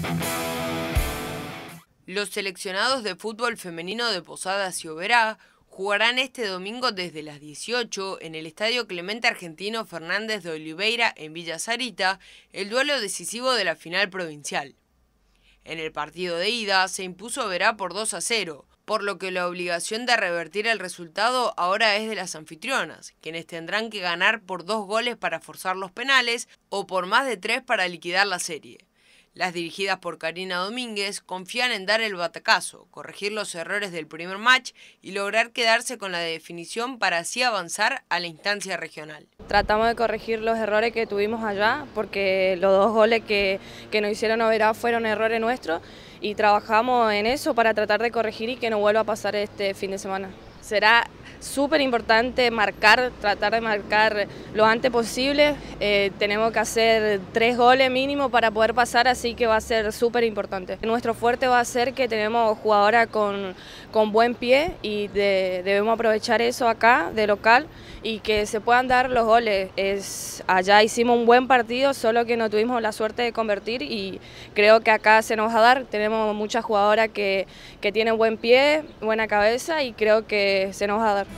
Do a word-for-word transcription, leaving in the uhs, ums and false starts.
Los seleccionados de fútbol femenino de Posadas y Oberá jugarán este domingo desde las dieciocho en el Estadio Clemente Argentino Fernández de Oliveira en Villa Sarita el duelo decisivo de la final provincial. En el partido de ida se impuso Oberá por dos a cero, por lo que la obligación de revertir el resultado ahora es de las anfitrionas, quienes tendrán que ganar por dos goles para forzar los penales o por más de tres para liquidar la serie. Las dirigidas por Karina Domínguez confían en dar el batacazo, corregir los errores del primer match y lograr quedarse con la definición para así avanzar a la instancia regional. Tratamos de corregir los errores que tuvimos allá, porque los dos goles que, que nos hicieron Oberá fueron errores nuestros y trabajamos en eso para tratar de corregir y que no vuelva a pasar este fin de semana. Será súper importante marcar, tratar de marcar lo antes posible. Eh, tenemos que hacer tres goles mínimo para poder pasar, así que va a ser súper importante. Nuestro fuerte va a ser que tenemos jugadoras con, con buen pie y de, debemos aprovechar eso acá de local y que se puedan dar los goles. Es, allá hicimos un buen partido, solo que no tuvimos la suerte de convertir y creo que acá se nos va a dar. Tenemos muchas jugadoras que, que tienen buen pie, buena cabeza y creo que se nos va a dar.